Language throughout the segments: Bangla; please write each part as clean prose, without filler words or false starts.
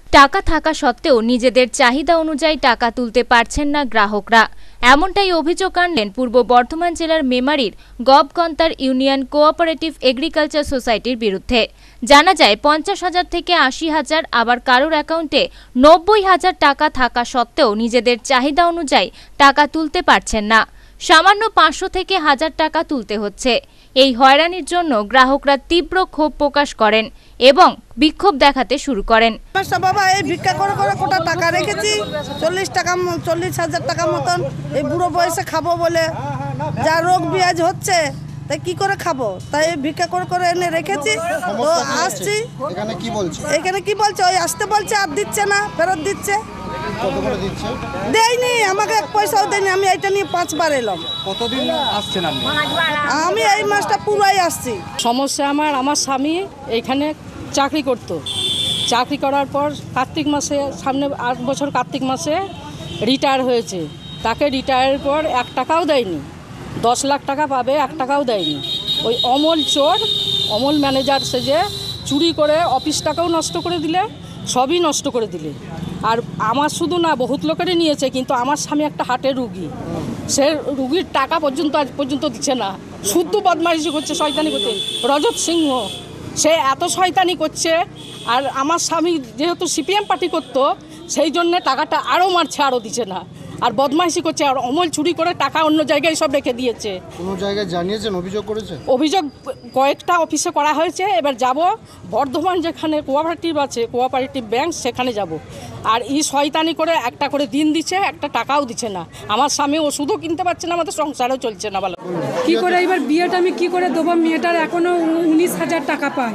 টাকা থাকা সত্ত্বেও নিজেদের চাহিদা অনুযায়ী টাকা তুলতে পারছেন না গ্রাহকরা। এমনটাই অভিযোগ আনলেন পূর্ব বর্ধমান জেলার মেমারির গবকন্তার ইউনিয়ন কোঅপারেটিভ এগ্রিকালচার সোসাইটির বিরুদ্ধে। জানা যায় 50,000 থেকে 80,000, আবার কারোর অ্যাকাউন্টে 90,000 টাকা থাকা সত্ত্বেও নিজেদের চাহিদা অনুযায়ী টাকা তুলতে পারছেন না। সামান্য 500 থেকে 1000 টাকা তুলতে হচ্ছে। এই হয়রানির জন্য গ্রাহকরা তীব্র ক্ষোভ প্রকাশ করেন এবং বিক্ষোভ দেখাতে শুরু করেন। বাবা এই ভিক্ষা করে করে কোটা টাকা রেখেছি, 40,000 টাকা মতন, এই বুড়ো বয়সে খাবো বলে, যা রোগ বিয়াজ হচ্ছে তাই কি করে খাবো, তাই ভিক্ষা করে করে এনে রেখেছি। তো আসছি, এখানে কি বলছে ওই আসতে বলছে, আর দিচ্ছে না, ফেরত দিচ্ছে। দেয়নি, আমাকে 1 পয়সাও দেয়নি। আমি এটা নিয়ে 5 বার এলাম। কতদিন আসছেন আপনি? আমি এই মাসটা পুরাই আসছি। সমস্যা আমার স্বামী এইখানে চাকরি করতো। চাকরি করার পর কার্তিক মাসে, সামনে 8 বছর কার্তিক মাসে রিটায়ার হয়েছে। তাকে রিটায়ারের পর 1 টাকাও দেয়নি। 10 লাখ টাকা পাবে, 1 টাকাও দেয়নি। ওই অমল চোর, অমল ম্যানেজার সেজে চুরি করে অফিস টাকাও নষ্ট করে দিলে, সবই নষ্ট করে দিলে। আর আমার শুধু না, বহুত লোকেরই নিয়েছে, কিন্তু আমার স্বামী একটা হার্টের রুগী, সে রুগীর টাকা পর্যন্ত আজ পর্যন্ত দিচ্ছে না। শুদ্ধ বদমাইশি করছে, শয়তানি করছে। রজত সিংহ সে এত শয়তানি করছে। আর আমার স্বামী যেহেতু সিপিএম পার্টি করতো, সেই জন্যে টাকাটা আরও মারছে, আরও দিচ্ছে না, আর বদমাইশি করছে। আর অমল চুরি করে টাকা অন্য জায়গায় সব রেখে দিয়েছে। কোনো জায়গায় জানিয়েছেন, অভিযোগ করেছে? অভিযোগ কয়েকটা অফিসে করা হয়েছে। এবার যাব বর্ধমান, যেখানে কোঅপারেটিভ আছে, কোঅপারেটিভ ব্যাংক, সেখানে যাব। আর এই শয়তানি করে একটা করে দিন দিচ্ছে, একটা টাকাও দিচ্ছে না। আমার স্বামী ওষুধও কিনতে পারছে না, আমাদের সংসারও চলছে না। ভালো কি করে এবার বিয়েটা আমি কি করে দেবো? মেয়েটার এখনো 19,000 টাকা পাই।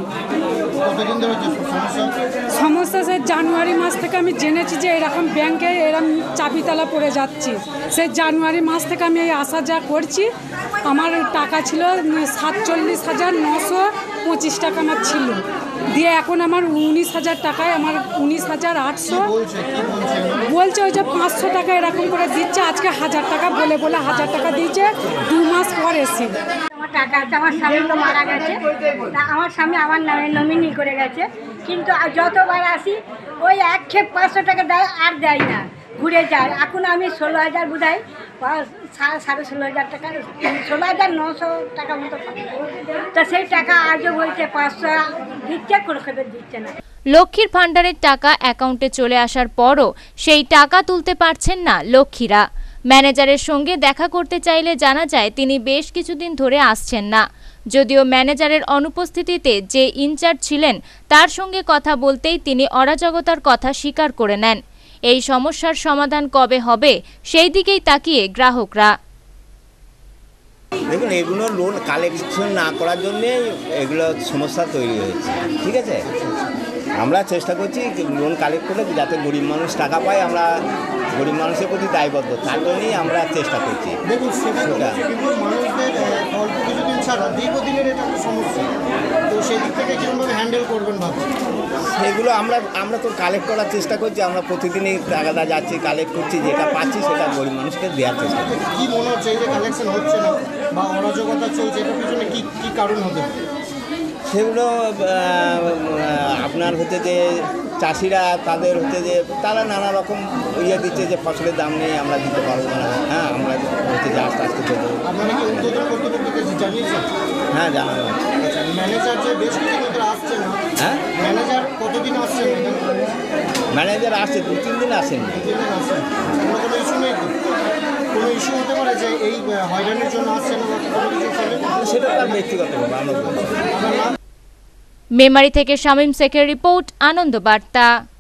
সমস্যা সে জানুয়ারি মাস থেকে আমি জেনেছি যে এরকম ব্যাংকে এরকম চাবিতালা পড়ে যাচ্ছি। সেই জানুয়ারি মাস থেকে আমি এই আসা যা করছি। আমার টাকা ছিল 47,925 টাকা আমার ছিল, দিয়ে এখন আমার 19,000 টাকায় আমার 19,800 বলছে। ওই যে 500 টাকা এরকম করে দিচ্ছে। আজকে 1000 টাকা বলে 1000 টাকা দিয়েছে। 2 মাস পর এসে আমার টাকা আছে, আমার স্বামী তো মারা গেছে, আমার স্বামী আমার নামে নমিনি করে গেছে। কিন্তু যতবার আসি ওই একক্ষেপ 500 টাকা দেয়, আর দেয় না, ঘুরে যায়। এখন আমি 16,000 বোধহয়, 16,500 টাকা, 16,900 টাকা মতো পাবো। তো সেই টাকা আজও বলছে 500 দিচ্ছে, কোনো খবর দিচ্ছে না। লক্ষ্মীর ভাণ্ডারের টাকা অ্যাকাউন্টে চলে আসার পরও সেই টাকা তুলতে পারছেন না লক্ষ্মীরা। ম্যানেজারের সঙ্গে দেখা করতে চাইলে জানা যায় তিনি বেশ কিছুদিন ধরে আসছেন না। যদিও ম্যানেজারের অনুপস্থিতিতে যে ইনচার্জ ছিলেন তার সঙ্গে কথা বলতেই তিনি অরাজকতার কথা স্বীকার করে নেন। এই সমস্যার সমাধান কবে হবে সেই দিকেই তাকিয়ে গ্রাহকরা। দেখুন, এগুলো লোন কালেকশন না করার জন্যে এগুলো সমস্যা তৈরি হয়েছে। ঠিক আছে, আমরা চেষ্টা করছি লোন কালেক্ট করলে যাতে গরিব মানুষ টাকা পায়, আমরা গরিব মানুষের প্রতি দায়বদ্ধ, তার জন্যই আমরা চেষ্টা করছি। দেখুন, সেটা কিন্তু মানুষদের অল্প কিছুদিন ছাড়া দীর্ঘদিনের এটা একটা সমস্যা। তো সেই দিক থেকে কীরকমভাবে হ্যান্ডেল করবেন ভাবছি? সেগুলো আমরা তো কালেক্ট করার চেষ্টা করছি। আমরা প্রতিদিনই টাকাটা যাচ্ছি, কালেক্ট করছি, যেটা পাচ্ছি সেটা গরিব মানুষকে দেওয়ার চেষ্টা করছি। কী মনে হচ্ছে এই যে কালেকশন হচ্ছে না বা অরাজকতা চলছে, এটার পিছনে কী কারণ হবে? সেগুলো আপনার হচ্ছে যে চাষিরা, তাদের হচ্ছে যে তারা নানা রকম ইয়ে দিচ্ছে যে ফসলের দাম নেই, আমরা দিতে পারবো না। হ্যাঁ, আমরা হচ্ছে যে আস্তে আস্তে দেবো। আপনারা কি উদ্বোধন কর্তৃপক্ষকে জানিয়েছেন? হ্যাঁ, জানানো হচ্ছে। ম্যানেজার যে বেশ কিছুদিন ধরে আসছে না, হ্যাঁ, ম্যানেজার কতদিন আসছেন? ম্যানেজার আসছে, 2-3 দিন আসেননি। 2-3 দিন আসছেন। কোনো ইস্যু নেই তো? কোনো ইস্যু হতে পারে যে এই হয়রানির জন্য আসছেন না, কোনো কিছু ফলে? সেটা তার ব্যক্তিগত ব্যাপার, আমরা বলছি। মেমারি থেকে শামীম শেখের রিপোর্ট, আনন্দ বার্তা।